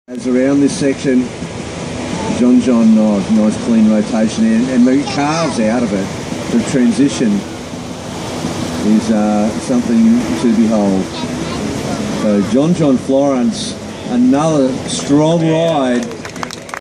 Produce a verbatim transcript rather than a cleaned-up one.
As around this section, John John, nice, nice clean rotation, and, and the calves out of it. The transition is uh, something to behold. So John John Florence, another strong ride.